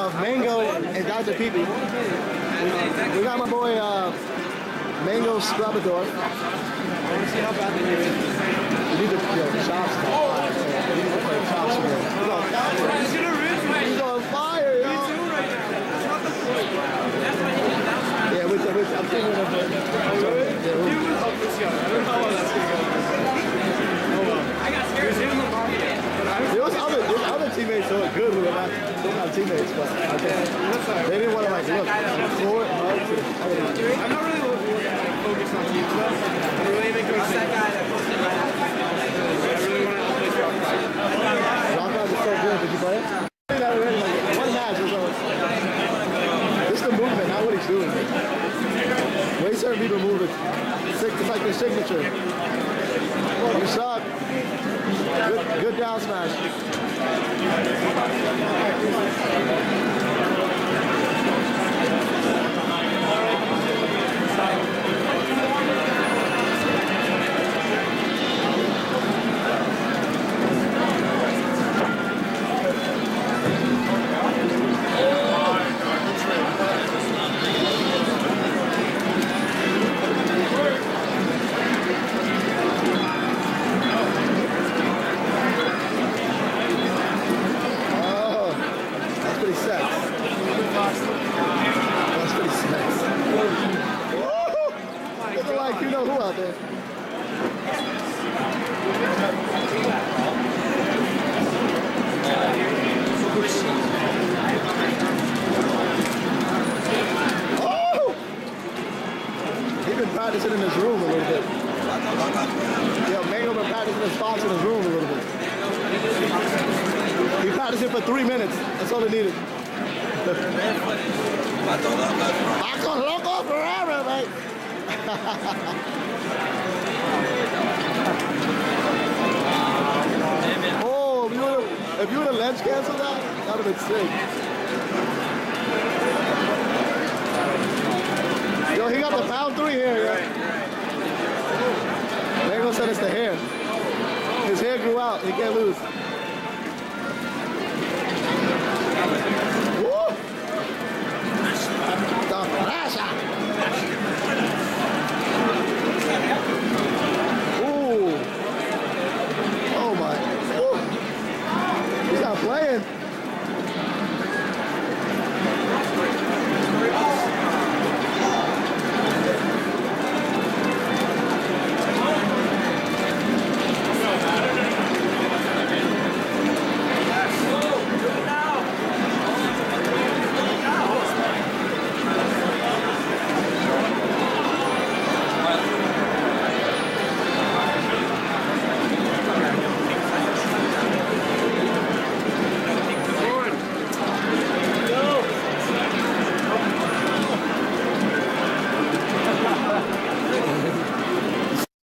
Mango and Dr. Pee-Pee. We got my boy Mango Scrubador. See how bad they need it. We need the chops. We need to play chops again. He's on fire, yo. Yeah, I'm thinking of it. There's other teammates who are good who are not teammates, but I guess they didn't want to like look. I'm not really focused on teams. I really think it was that guy that posted right after. I really want to play Rock Ride. Rock Ride is so good. Did you play it? One match was over. This is the movement, not what he's doing. Way certain people move it. It's like their signature. You suck. Good down smash. Practicing in his room a little bit. Yo, Mango been practicing his spots in his room a little bit. He practiced it for 3 minutes. That's all he needed. Paco Loco forever, mate. Oh, if you would have lens canceled that, that would have been sick. Yo, he got the pound 3 here, yo. Mango said it's the hair. His hair grew out, he can't lose.